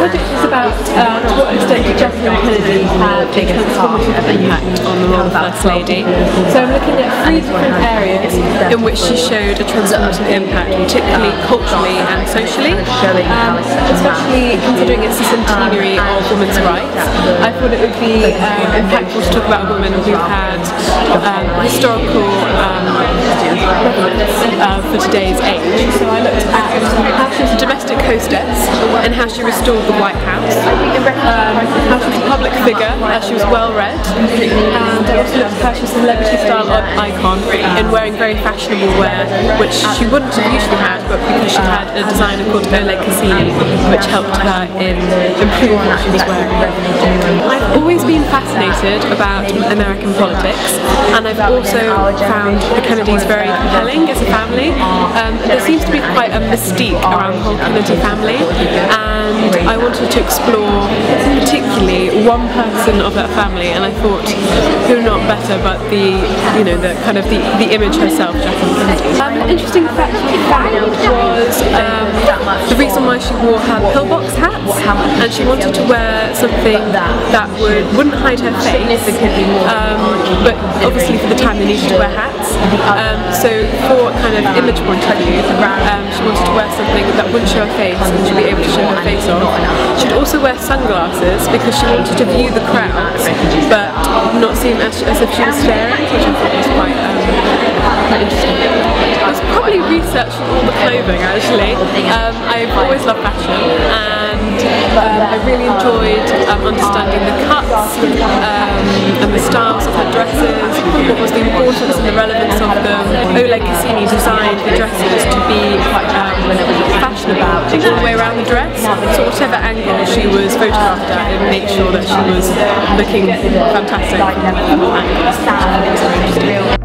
project is about to what extent did Jacqueline Kennedy have a transformative impact on the role of First Lady. So I'm looking at 3 different areas in which she showed a transformative impact, particularly culturally and socially, especially considering it's the centenary of women's rights. I thought it would be impactful to talk about a woman who had historical for today's age. So I looked at how she was a domestic hostess and how she restored the White House, how she was a public figure, how she was well read, and I also looked at how she was a celebrity style icon in wearing very fashionable wear, which she wouldn't have usually had, but because she had a designer called Cassini, which helped her in improving what she was wearing. I've always been fascinated about American politics, and I've also found the Kennedys very compelling as a family. There seems to be quite a mystique around the whole Kennedy family, and I wanted to explore particularly one person of that family, and I thought, who not better but the image herself, Jacqueline Kennedy. An interesting fact I found was the reason why she wore her pillbox hats, and she wanted to wear something that wouldn't hide her face, but obviously for the time they needed to wear hats. So for kind of image point of view, she wanted to wear something that wouldn't show her face and she'd be able to show her face off. She'd also wear sunglasses because she wanted to view the crowds but not seem as if she was staring, which I thought was quite interesting. I was probably researching all the clothing actually. I've always loved fashion, and I really enjoyed understanding the cuts and the styles of her dresses, what was the importance and the relevance of them. Cassini designed the dresses to be fashionable all the way around the dress, so whatever angle she was photographed at, it made sure that she was looking fantastic from all angles.